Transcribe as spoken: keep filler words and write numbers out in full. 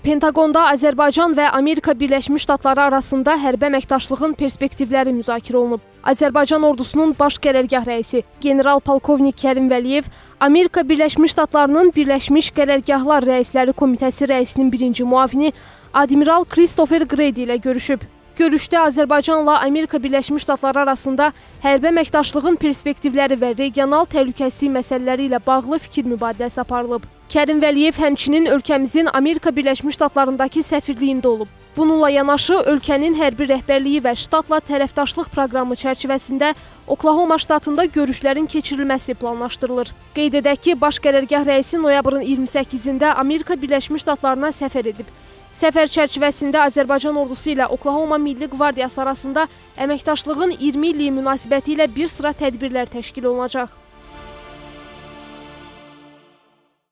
Pentaqonda Azərbaycan və Amerika Birləşmiş Ştatları arasında hərbi əməkdaşlığın perspektivləri müzakirə olunub. Azərbaycan ordusunun baş qərargah rəisi general-polkovnik Kərim Vəliyev Amerika Birləşmiş Ştatlarının Birləşmiş Qərargahlar Rəisləri Komitəsi rəisinin birinci müavini Admiral Christopher Grady ilə görüşüb. Görüşdə Azərbaycanla Amerika Birləşmiş Ştatları arasında hərbi əməkdaşlığın perspektivləri və regional təhlükəsizlik məsələləri ilə bağlı fikir mübadiləsi aparılıb. Kərim Vəliyev həmçinin ölkəmizin Amerika Birləşmiş Ştatlarındakı səfirliyində olub. Bununla yanaşı, ölkənin hərbi rəhbərliyi və ştatla tərəfdaşlıq proqramı çərçivəsində Oklahoma ştatında görüşlərin keçirilməsi planlaşdırılır. Qeyd edək ki, baş qərargah rəisi noyabrın iyirmi səkkizində Amerika Birləşmiş Ştatlarına səfər edib. Səfər çərçivəsində Azərbaycan ordusu ilə Oklahoma Milli Qvardiyası arasında əməkdaşlığın iyirmi illiyi münasibəti ilə bir sıra tədbirlər təşkil olunacaq.